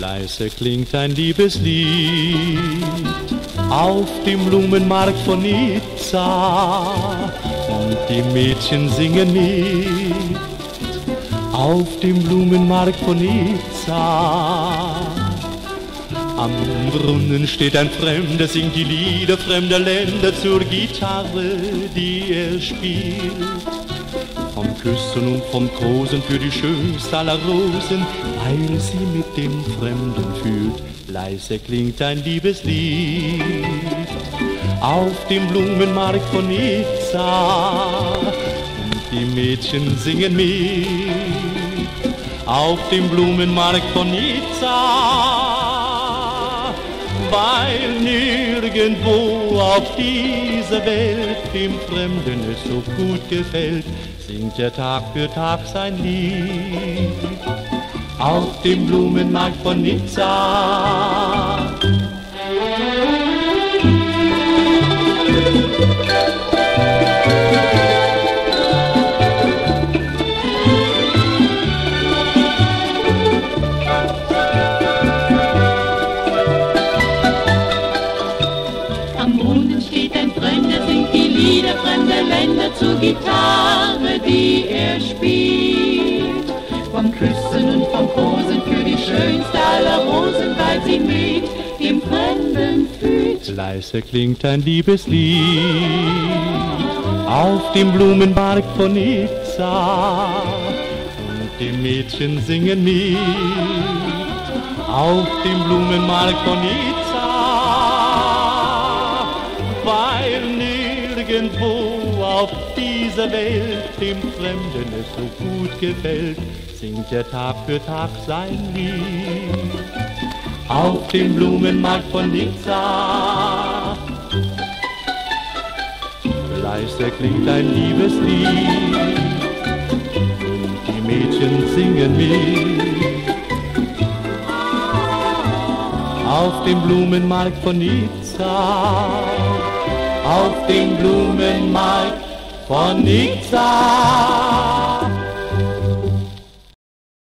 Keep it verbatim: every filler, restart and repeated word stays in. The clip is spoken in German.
Leise klingt ein Liebeslied auf dem Blumenmarkt von Nizza und die Mädchen singen mit auf dem Blumenmarkt von Nizza. Am Brunnen steht ein Fremder, singt die Lieder fremder Länder zur Gitarre, die er spielt. Vom Küssen und vom Kosen für die schönste aller Rosen, weil sie mit dem Fremden fühlt. Leise klingt ein Liebeslied auf dem Blumenmarkt von Nizza und die Mädchen singen mit auf dem Blumenmarkt von Nizza, weil nirgendwo auf dieser Welt dem Fremden es so gut gefällt, singt er Tag für Tag sein Lied auf dem Blumenmarkt von Nizza. Am Brunnen steht ein Fremder, singt die Lieder fremder Länder zur Gitarre, die er spielt. Vom Küssen und vom Kosen für die schönste aller Rosen, weil sie mit dem Fremden fühlt. Leise klingt ein Liebeslied auf dem Blumenmarkt von Nizza und die Mädchen singen mit auf dem Blumenmarkt von Nizza, weil nirgendwo auf dieser Welt dem Fremden es so gut gefällt, singt er Tag für Tag sein Lied auf dem Blumenmarkt von Nizza. Leise klingt ein Liebeslied und die Mädchen singen mit auf dem Blumenmarkt von Nizza, auf dem Blumenmarkt von Nizza.